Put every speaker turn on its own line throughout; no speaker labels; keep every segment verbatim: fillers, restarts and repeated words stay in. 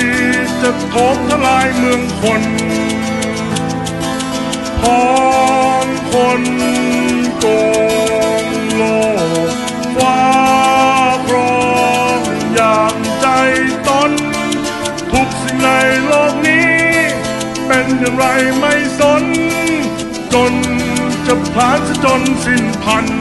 จะโถมทลายเมืองคนพ้องคนโกงโลกฟ้าครองอย่างใจตนทุกสิ่งในโลกนี้เป็นอย่างไรไม่สนจนจะพลาดจะจนสิ้นพัน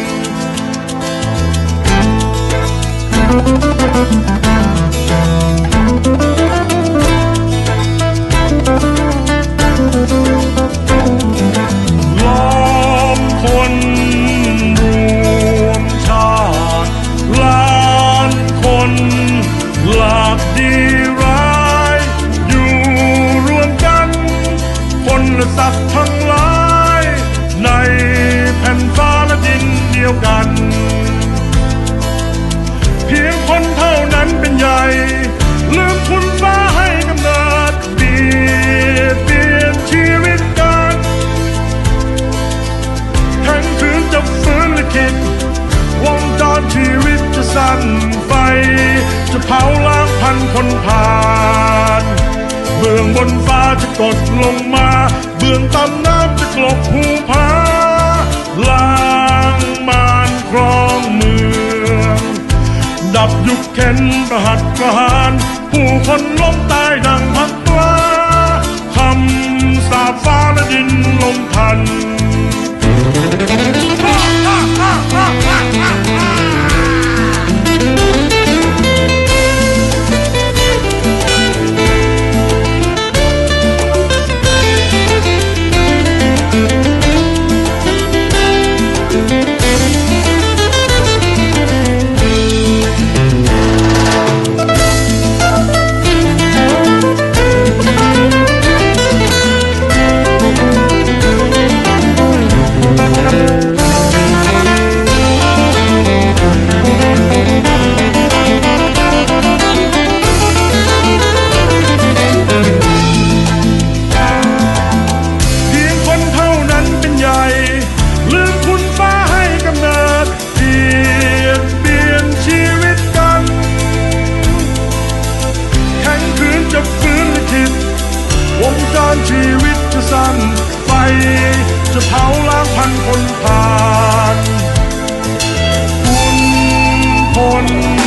ล้อมคนรวมชาติล้านคนหลากดีร้ายอยู่รวมกันคนและสัตว์ทั้งหลายในแผ่นฟ้าและดินเดียวกันเพียงคนเท่านั้นเป็นใหญ่ลืมคุณฟ้าให้กำเนิดเปลี่ยนเปลี่ยนชีวิตกันแข่งขืนจะฝืนลิขิตวงจรชีวิตจะสั่นไฟจะเผาล้างพันคนผ่านเบื้องบนฟ้าจะกดลงมาเบื้องต่ำน้ำจะกลบภูผาล้างมารครองเมืองดับยุคเข็นประหัตประหารผู้คนล้มตายดังพักปลาคำสาปฟ้าและดินลมทันวงจรชีวิตจะสั่นไฟจะเผาล้างพันคนผ่านคุณพล